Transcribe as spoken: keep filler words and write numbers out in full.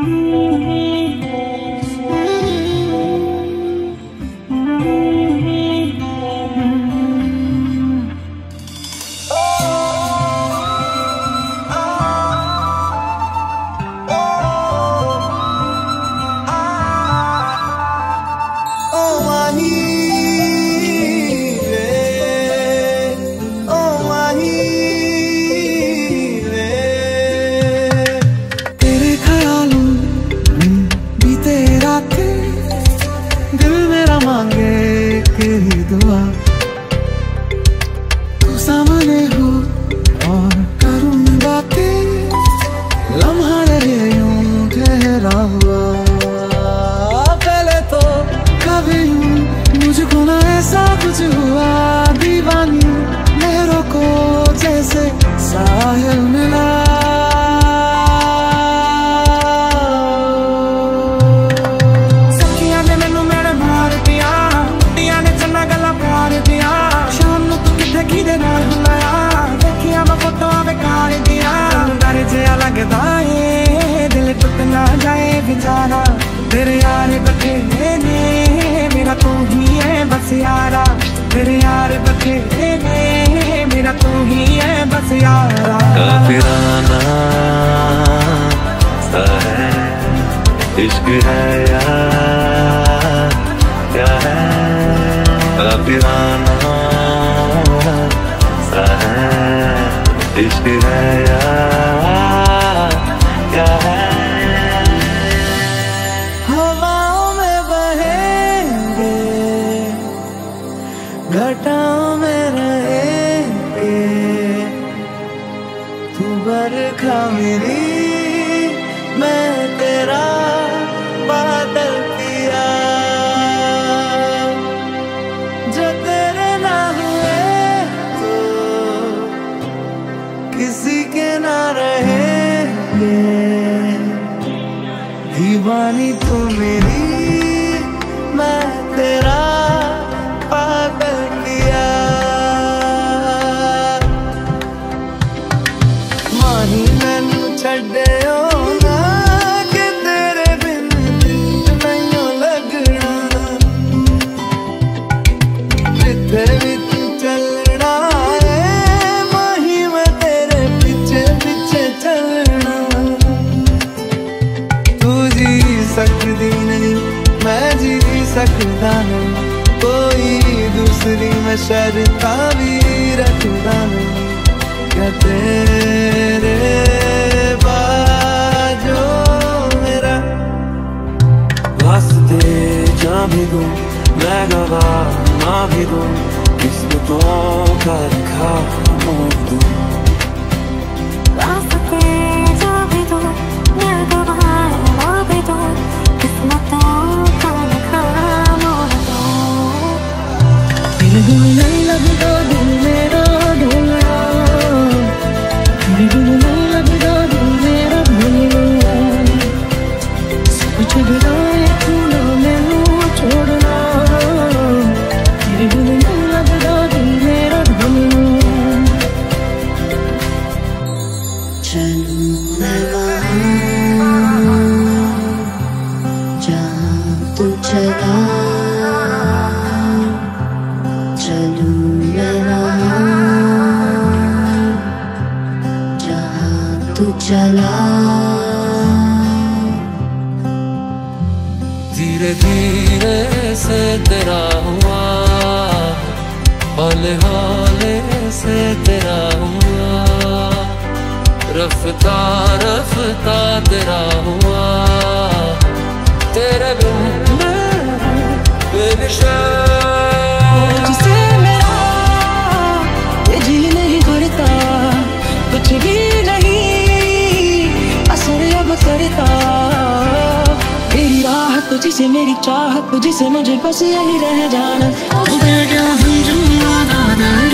दुआ तू सामने हो और करूं बातें, लम्हा रहे यूं ठहरा हुआ। पहले तो कभी यूं मुझको ना ऐसा कुछ हुआ, दीवानी लहरों को जैसे साहिल मिला। लगता है दिल टूट ना जाए बेचारा, तेरे यार बखेरे ने मेरा तू ही है बस यारा, तेरे यार बखेरे ने मेरा तू ही है बस यारा। काफिराना सा है इश्क है यार, क्या है काफिराना सा है इश्क है यार, क्या है। हवाओं में बहेंगे, घटाओं में रहेंगे, तू बरखा मेरी मैं तेरा बादल पिया। जो तेरे ना हुए तो किसी के ना रहेंगे, दीवानी तू मेरी मैं तेरा पागल किया। माही मैनू छड्डियो ना कि तेरे बिन दिल नहीं लगना, जिथे भी तू चलना है माही मैं तेरे पीछे पीछे चलना। सकती नहीं मैं जी सकता नहीं, कोई दूसरी मैं शर्ता भी रखता नहीं, क्या तेरे बाजो मेरा वास्ते जा भी दूं मैं गवाह ना भी दूं, किस्मतों का लिखा मोड़ दूं। नहीं लगता दिल मेरा ढोलना, नहीं लगता दिल मेरा ढोलना, कुछ गिराए तू ना मैनू छोड़ना, मेरे दिल नहीं लगता दिल मेरा ढोलना। चलूं मैं वहाँ जहाँ तू चला, चलूं मैं वहाँ जहाँ तू चला। धीरे धीरे से तेरा हुआ, हौले हौले से तेरा हुआ, रफ्ता रफ्ता तेरा हुआ, तेरे बिन मैं बेनिशान। जिसे मेरा ये जी नहीं करता, कुछ भी नहीं असर अब करता, मेरी राह तुझसे मेरी चाहत तुझसे मुझे बस यही रह जाना।